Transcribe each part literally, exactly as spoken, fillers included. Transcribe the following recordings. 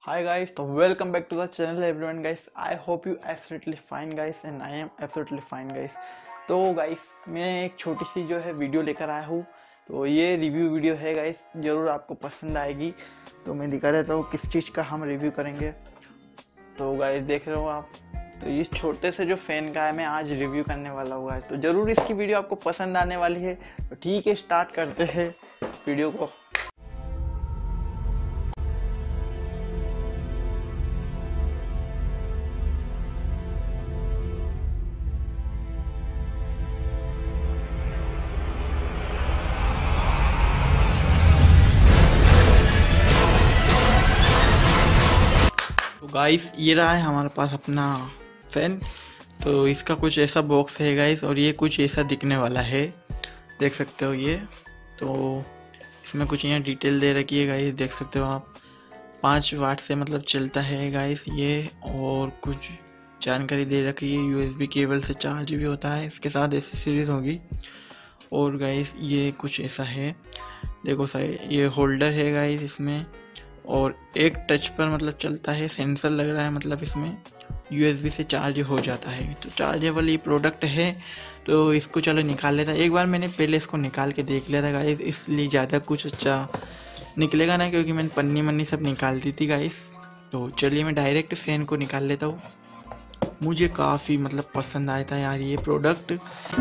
Hi guys, so welcome back to the channel everyone guys. I hope you absolutely fine guys and I am absolutely fine guys. तो guys मैं एक छोटी सी जो है video लेकर आया हूँ। तो ये रिव्यू वीडियो है गाइस, ज़रूर आपको पसंद आएगी। तो मैं दिखा देता हूँ किस चीज़ का हम रिव्यू करेंगे। तो गाइस देख रहे हो आप, तो इस छोटे से जो फ़ैन का है मैं आज रिव्यू करने वाला हूँ गाइस। तो ज़रूर इसकी वीडियो आपको पसंद आने वाली है। तो ठीक है, स्टार्ट करते हैं वीडियो को। तो गाइस ये रहा है हमारे पास अपना फ़ैन। तो इसका कुछ ऐसा बॉक्स है गाइस, और ये कुछ ऐसा दिखने वाला है, देख सकते हो ये। तो इसमें कुछ यहाँ डिटेल दे रखी है गाइस, देख सकते हो आप। पाँच वाट से मतलब चलता है गाइस ये, और कुछ जानकारी दे रखी है। यूएसबी केबल से चार्ज भी होता है, इसके साथ एसेसरीज होगी। और गाइस ये कुछ ऐसा है, देखो सही, ये होल्डर है गाइस इसमें, और एक टच पर मतलब चलता है, सेंसर लग रहा है, मतलब इसमें यूएसबी से चार्ज हो जाता है। तो चार्जेबल ये प्रोडक्ट है। तो इसको चलो निकाल लेता है। एक बार मैंने पहले इसको निकाल के देख लिया था गाइस, इसलिए ज़्यादा कुछ अच्छा निकलेगा ना, क्योंकि मैंने पन्नी मन्नी सब निकाल दी थी गाइस। तो चलिए मैं डायरेक्ट फ़ैन को निकाल लेता हूँ। मुझे काफ़ी मतलब पसंद आया था यार ये प्रोडक्ट।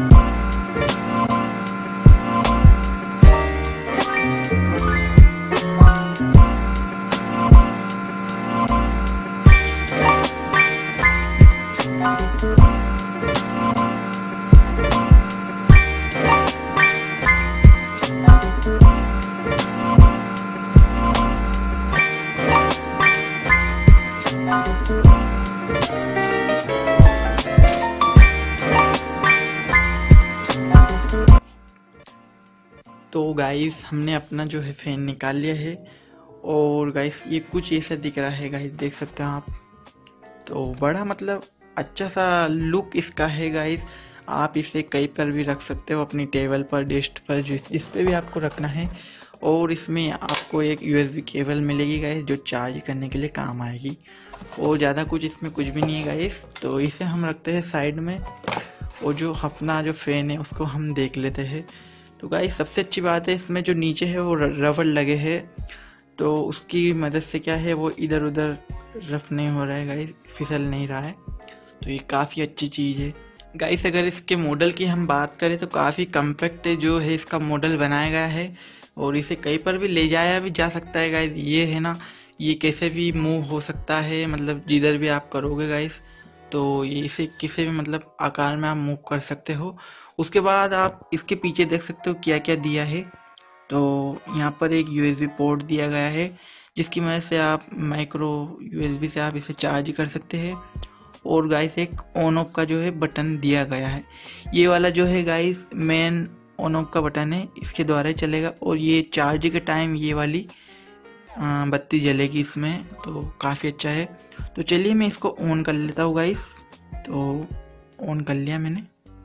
तो गाइस हमने अपना जो है फ़ैन निकाल लिया है, और गाइस ये कुछ ऐसा दिख रहा है गाइस, देख सकते हैं आप। तो बड़ा मतलब अच्छा सा लुक इसका है गाइस। आप इसे कहीं पर भी रख सकते हो, अपनी टेबल पर, डेस्क पर, जिस जिस पे भी आपको रखना है। और इसमें आपको एक यूएसबी केबल मिलेगी गाइस, जो चार्ज करने के लिए काम आएगी। और ज़्यादा कुछ इसमें कुछ भी नहीं है गाइस। तो इसे हम रखते हैं साइड में, और जो अपना जो फ़ैन है उसको हम देख लेते हैं। तो गाइस सबसे अच्छी बात है इसमें जो नीचे है वो रबर लगे हैं, तो उसकी मदद से क्या है वो इधर उधर रफ नहीं हो रहा है गाइस, फिसल नहीं रहा है। तो ये काफ़ी अच्छी चीज़ है गाइस। अगर इसके मॉडल की हम बात करें तो काफ़ी कम्पैक्ट जो है इसका मॉडल बनाया गया है, और इसे कहीं पर भी ले जाया भी जा सकता है गाइस। ये है ना, ये कैसे भी मूव हो सकता है, मतलब जिधर भी आप करोगे गाइस, तो ये इसे किसी भी मतलब आकार में आप मूव कर सकते हो। उसके बाद आप इसके पीछे देख सकते हो क्या क्या दिया है। तो यहाँ पर एक यूएसबी पोर्ट दिया गया है, जिसकी मदद से आप माइक्रो यूएसबी से आप इसे चार्ज कर सकते हैं। और गाइस एक ऑन ऑफ का जो है बटन दिया गया है। ये वाला जो है गाइस मेन ऑन ऑफ का बटन है, इसके द्वारा ही चलेगा। और ये चार्ज के टाइम ये वाली बत्ती जलेगी इसमें, तो काफ़ी अच्छा है। तो चलिए मैं इसको ऑन कर लेता हूँ गाइस। तो ऑन कर लिया मैंने,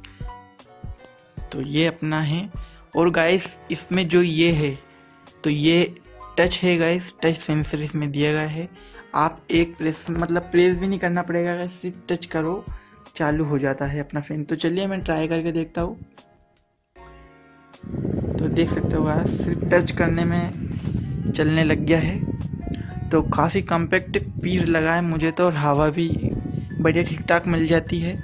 तो ये अपना है। और गाइस इसमें जो ये है, तो ये टच है गाइस, टच सेंसर इसमें दिया गया है। आप एक प्रेस मतलब प्रेस भी नहीं करना पड़ेगा गाइस, सिर्फ टच करो चालू हो जाता है अपना फ़ैन। तो चलिए मैं ट्राई करके देखता हूँ। तो देख सकते हो गाइस, सिर्फ टच करने में चलने लग गया है। तो काफ़ी कम्पैक्ट पीस लगा है मुझे तो, और हवा भी बढ़िया ठीक ठाक मिल जाती है।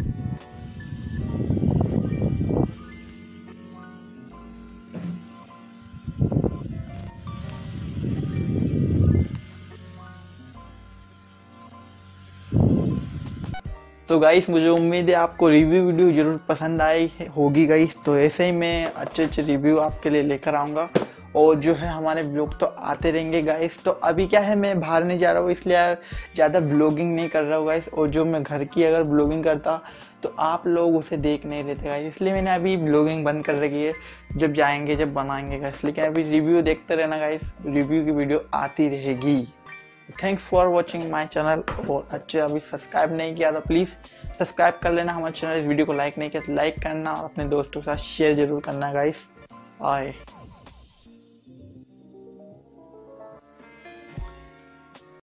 तो गाइस मुझे उम्मीद है आपको रिव्यू वीडियो ज़रूर पसंद आई होगी गाइस। तो ऐसे ही मैं अच्छे अच्छे रिव्यू आपके लिए लेकर आऊँगा, और जो है हमारे ब्लॉग तो आते रहेंगे गाइस। तो अभी क्या है, मैं बाहर नहीं जा रहा हूँ, इसलिए यार ज़्यादा ब्लॉगिंग नहीं कर रहा हूँ गाइस। और जो मैं घर की अगर ब्लॉगिंग करता तो आप लोग उसे देख नहीं लेते गाइस, इसलिए मैंने अभी ब्लॉगिंग बंद कर रखी है। जब जाएंगे जब बनाएंगे गाइस, लेकिन अभी रिव्यू देखते रहना गाइस, रिव्यू की वीडियो आती रहेगी। Thanks for watching my channel. और अच्छे अभी सब्सक्राइब नहीं किया तो प्लीज़ सब्सक्राइब कर लेना हमारे चैनल। इस वीडियो को लाइक नहीं किया तो लाइक करना, और अपने दोस्तों के साथ शेयर जरूर करना गाइस। बाय।